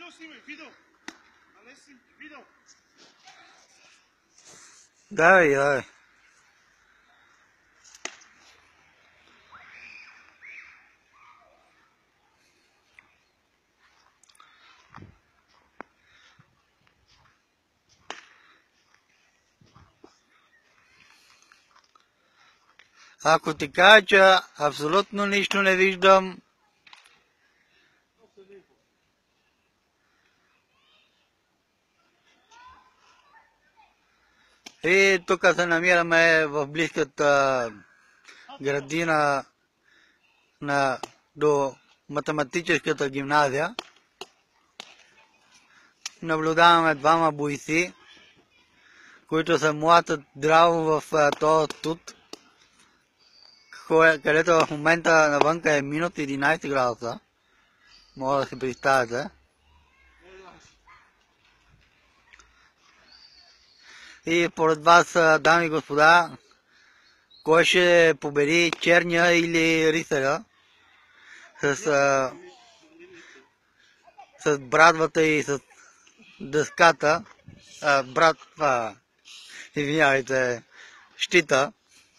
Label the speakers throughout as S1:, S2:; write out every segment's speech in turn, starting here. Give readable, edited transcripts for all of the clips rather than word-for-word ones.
S1: Видео снимай, видео. А не си, видео.
S2: Давай, давай. Ако ти кажа, че абсолютно нищо не виждам, и тук се намираме в близката градина до математическата гимназия. Наблюдаваме двама бойци, които се млатят здраво в този тут, където в момента навънка е минус 11 градуса. Мога да си представяте. И поред вас, дами и господа, кой ще победи черния или рицаря с брадвата и с дъската, извинявайте, щита.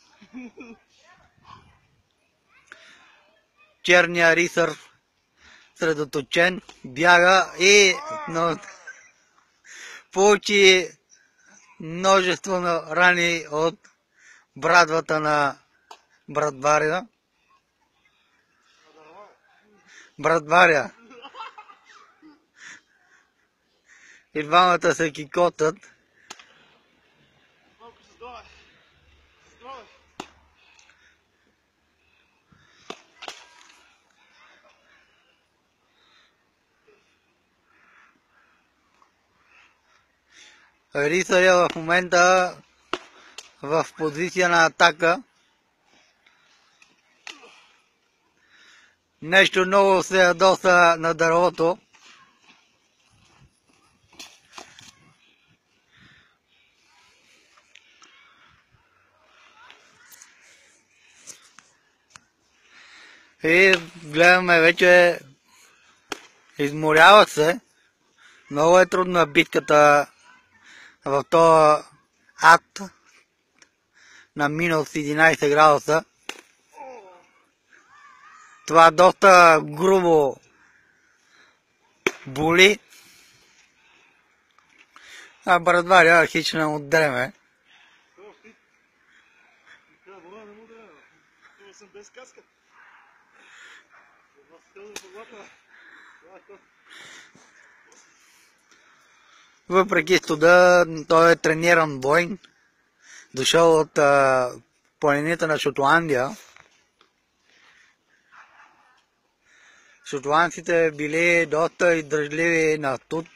S2: Черния рицар средоточен бяга и получи множество рани от брадвата на брадваря. И двамата се кикотат.
S1: Малко се сдавай. Сдавай.
S2: Рицаря в момента в позиция на атака. Нещо много се ядоса на дървото. И гледаме вече изморяват се. Много е трудна битката в този ад на минус 11 градуса. Това доста грубо боли. А брадваря хич не му дреме.
S1: Съм без каска.
S2: Въпреки студа, той е трениран войн. Дошъл от планините на Шотландия. Шотландците били доста издръжливи на тут.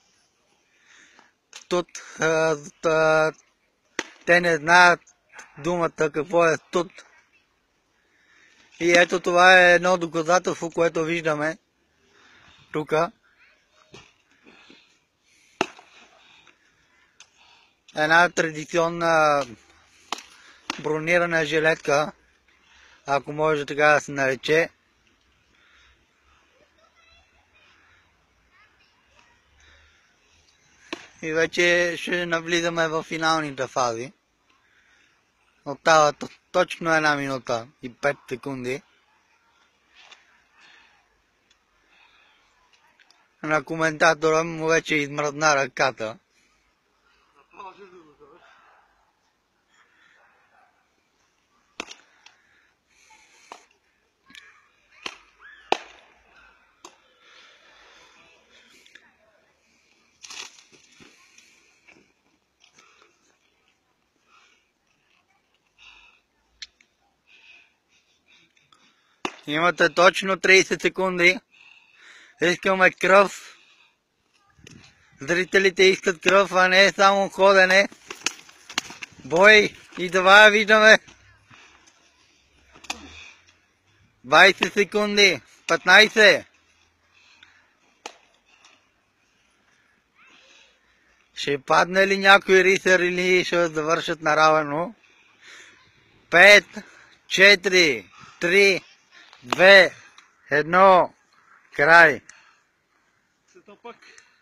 S2: Те не знаят думата какво е тут. И ето това е едно доказателство, което виждаме тук. Една традиционна бронирана жилетка, ако може така да се нарече. И вече ще навлизаме в финалните фази. Остава точно 1 минута и 5 секунди. На коментатора му вече измръзна ръката. Имате точно 30 секунди. Искаме кръв. Зрителите искат кръв, а не само ходене. Бой. И това виждаме. 20 секунди. 15. Ще падне ли някой рицар или ще завършат наравно? 5, 4, 3, 2, 1, край.
S1: се то пък.